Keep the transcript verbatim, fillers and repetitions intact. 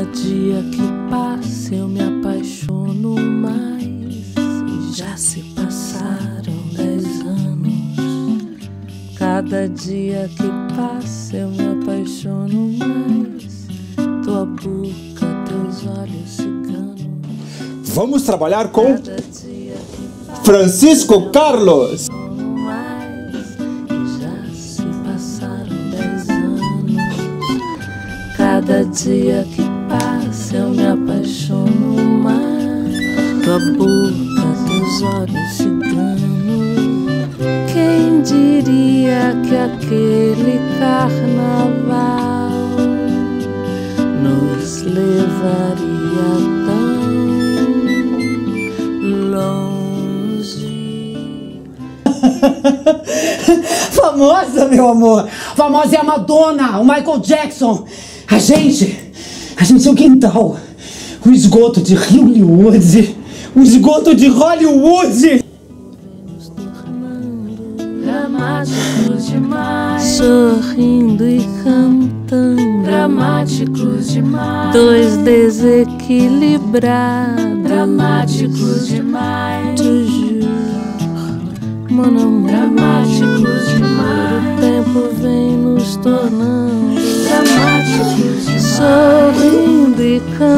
dia que passa eu me apaixono mais. E já se passaram dez anos. Cada dia que passa eu me apaixono mais. Tua boca, teus olhos ciganos. Vamos trabalhar com Francisco Carlos. Cada dia que passa eu me apaixono mais. Tua boca, teus olhos ciganos. Quem diria que aquele carnaval nos levaria tão longe? Famosa, meu amor. Famosa é a Madonna, o Michael Jackson. A gente, a gente é o quintal, o esgoto de Hollywood, o esgoto de Hollywood. Dramáticos demais, sorrindo e cantando. Dramáticos demais, dois desequilibrados. Dramáticos demais, tu juro, mon amour. Dramáticos demais, o tempo vem nos tornando dramáticos demais, sorrindo e cantando.